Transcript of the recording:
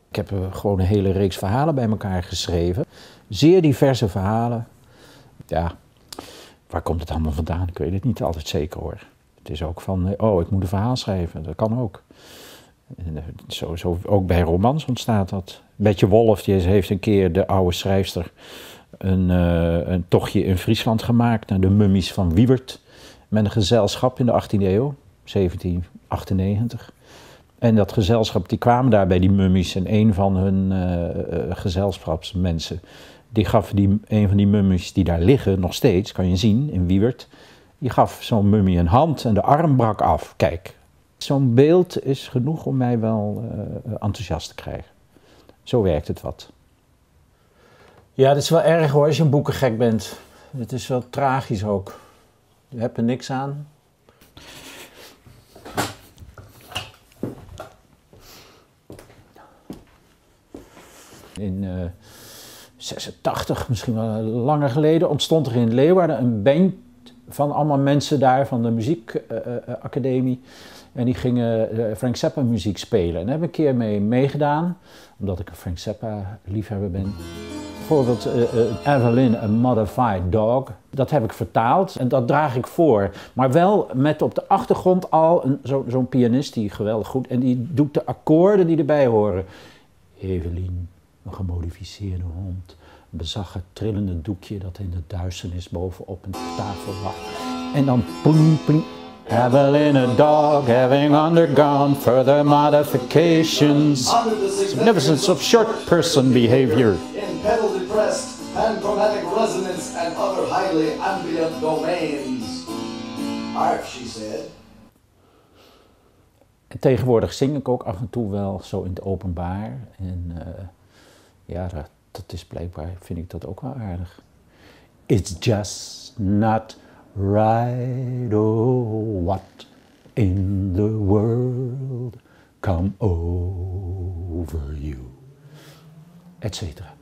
Ik heb gewoon een hele reeks verhalen bij elkaar geschreven. Zeer diverse verhalen. Ja, waar komt het allemaal vandaan? Ik weet het niet altijd zeker hoor. Het is ook van, ik moet een verhaal schrijven. Dat kan ook. En zo ook bij romans ontstaat dat. Betje Wolf die heeft een keer, de oude schrijfster, een tochtje in Friesland gemaakt naar de mummies van Wiewert. Met een gezelschap in de 18e eeuw, 1798. En dat gezelschap, die kwamen daar bij die mummies en een van hun gezelschapsmensen, die gaf een van die mummies die daar liggen, nog steeds, kan je zien, in Wiewert, die gaf zo'n mummie een hand en de arm brak af. Kijk, zo'n beeld is genoeg om mij wel enthousiast te krijgen. Zo werkt het wat. Ja, dat is wel erg hoor, als je een boekengek bent. Het is wel tragisch ook. Je hebt er niks aan. In 86, misschien wel langer geleden, ontstond er in Leeuwarden een band van allemaal mensen daar van de muziekacademie. En die gingen Frank Zappa muziek spelen. En daar heb ik een keer meegedaan, omdat ik een Frank Zappa liefhebber ben. Bijvoorbeeld Evelyn, A Modified Dog. Dat heb ik vertaald en dat draag ik voor. Maar wel met op de achtergrond al zo'n pianist die geweldig goed... En die doet de akkoorden die erbij horen. Evelyn, een gemodificeerde hond. Een bezaggen trillende doekje dat in de duisternis bovenop een tafel lag. En dan pling, pling. Evelyn, a dog having undergone further modifications. Significance of short person behavior. In pedal depressed and chromatic resonance and other highly ambient domains. Art, she said. En tegenwoordig zing ik ook af en toe wel zo in het openbaar. En dat is blijkbaar, vind ik dat ook wel aardig. It's just not right, oh, what in the world come over you, etc.